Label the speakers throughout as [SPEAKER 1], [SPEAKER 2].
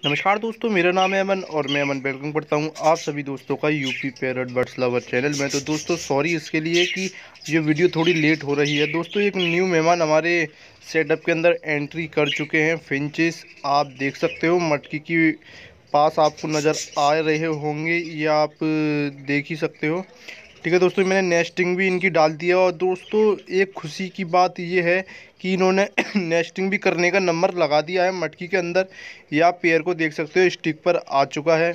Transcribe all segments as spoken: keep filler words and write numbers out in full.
[SPEAKER 1] नमस्कार दोस्तों, मेरा नाम है अमन और मैं अमन वेलकम करता हूं आप सभी दोस्तों का UP parrot birds lover channel में। तो दोस्तों सॉरी इसके लिए कि ये वीडियो थोड़ी लेट हो रही है। दोस्तों एक न्यू मेहमान हमारे सेटअप के अंदर एंट्री कर चुके हैं। फिंचेस आप देख सकते हो मटकी की पास आपको नज़र आ रहे होंगे, या आप देख ही सकते हो। ठीक है दोस्तों, मैंने नेस्टिंग भी इनकी डाल दिया। और दोस्तों एक खुशी की बात ये है कि इन्होंने नेस्टिंग भी करने का नंबर लगा दिया है मटकी के अंदर। ये आप पेयर को देख सकते हो, स्टिक पर आ चुका है।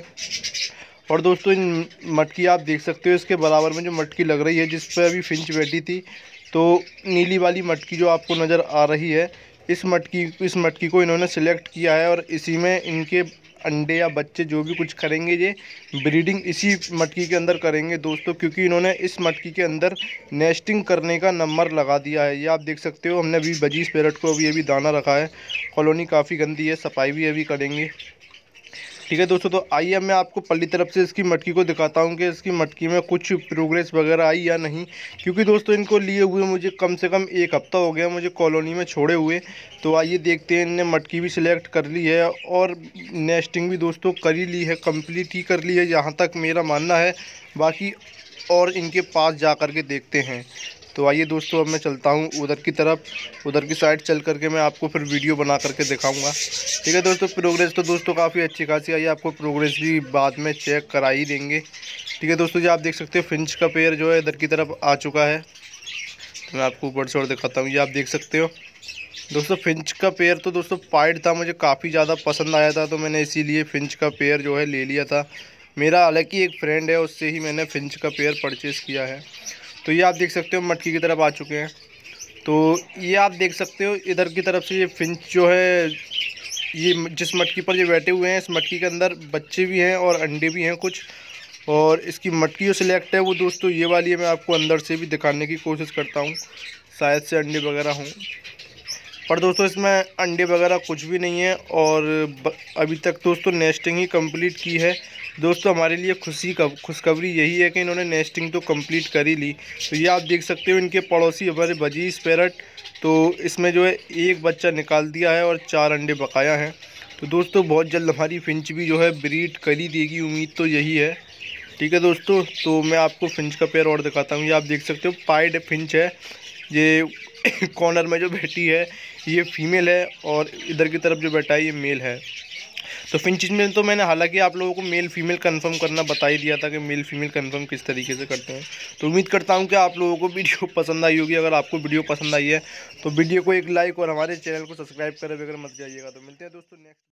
[SPEAKER 1] और दोस्तों इन मटकी आप देख सकते हो, इसके बराबर में जो मटकी लग रही है जिस पर अभी फिंच बैठी थी, तो नीली वाली मटकी जो आपको नज़र आ रही है, इस मटकी इस मटकी को इन्होंने सिलेक्ट किया है। और इसी में इनके अंडे या बच्चे जो भी कुछ करेंगे, ये ब्रीडिंग इसी मटकी के अंदर करेंगे दोस्तों, क्योंकि इन्होंने इस मटकी के अंदर नेस्टिंग करने का नंबर लगा दिया है। ये आप देख सकते हो, हमने अभी बजीज पैरट को अभी अभी दाना रखा है। कॉलोनी काफ़ी गंदी है, सफाई भी अभी करेंगे। ठीक है दोस्तों, तो आइए अब मैं आपको पल्ली तरफ से इसकी मटकी को दिखाता हूँ कि इसकी मटकी में कुछ प्रोग्रेस वगैरह आई या नहीं। क्योंकि दोस्तों इनको लिए हुए मुझे कम से कम एक हफ़्ता हो गया मुझे कॉलोनी में छोड़े हुए। तो आइए देखते हैं, इनने मटकी भी सिलेक्ट कर ली है और नेस्टिंग भी दोस्तों कर ही ली है, कंप्लीट ही कर ली है जहाँ तक मेरा मानना है। बाकी और इनके पास जा कर के देखते हैं। तो आइए दोस्तों, अब मैं चलता हूँ उधर की तरफ, उधर की साइड चल करके मैं आपको फिर वीडियो बना करके दिखाऊंगा। ठीक है दोस्तों, प्रोग्रेस तो दोस्तों काफ़ी अच्छी खासी आई है, आपको प्रोग्रेस भी बाद में चेक करा ही देंगे। ठीक है दोस्तों, जो आप देख सकते हो फिंच का पेयर जो है इधर की तरफ आ चुका है। तो मैं आपको ऊपर से और दिखाता हूँ, ये आप देख सकते हो दोस्तों फिंच का पेयर। तो दोस्तों पाइड था, मुझे काफ़ी ज़्यादा पसंद आया था, तो मैंने इसीलिए फिंच का पेयर जो है ले लिया था। मेरा हालांकि एक फ्रेंड है, उससे ही मैंने फिंच का पेयर परचेज़ किया है। तो ये आप देख सकते हो मटकी की तरफ आ चुके हैं। तो ये आप देख सकते हो इधर की तरफ से ये फिंच जो है, ये जिस मटकी पर ये बैठे हुए हैं, इस मटकी के अंदर बच्चे भी हैं और अंडे भी हैं कुछ। और इसकी मटकी जो सिलेक्ट है वो दोस्तों ये वाली है। मैं आपको अंदर से भी दिखाने की कोशिश करता हूँ, शायद से अंडे वगैरह हों, पर दोस्तों इसमें अंडे वगैरह कुछ भी नहीं है। और अभी तक दोस्तों नेस्टिंग ही कंप्लीट की है। दोस्तों हमारे लिए खुशी का खुशखबरी यही है कि इन्होंने नेस्टिंग तो कंप्लीट कर ही ली। तो ये आप देख सकते हो इनके पड़ोसी हमारे बजीज पैरट, तो इसमें जो है एक बच्चा निकाल दिया है और चार अंडे बकाया हैं। तो दोस्तों बहुत जल्द हमारी फिंच भी जो है ब्रीड कर ही देगी, उम्मीद तो यही है। ठीक है दोस्तों, तो मैं आपको फिंच का पेयर और दिखाता हूँ। ये आप देख सकते हो पाइड फिंच है, ये कॉर्नर में जो बैठी है ये फीमेल है, और इधर की तरफ जो बैठा है ये मेल है। तो फिंचेस में तो मैंने हालांकि आप लोगों को मेल फीमेल कंफर्म करना बता ही दिया था कि मेल फीमेल कंफर्म किस तरीके से करते हैं। तो उम्मीद करता हूं कि आप लोगों को वीडियो पसंद आई होगी। अगर आपको वीडियो पसंद आई है तो वीडियो को एक लाइक और हमारे चैनल को सब्सक्राइब करे बगैर मत जाइएगा। तो मिलते हैं दोस्तों नेक्स्ट।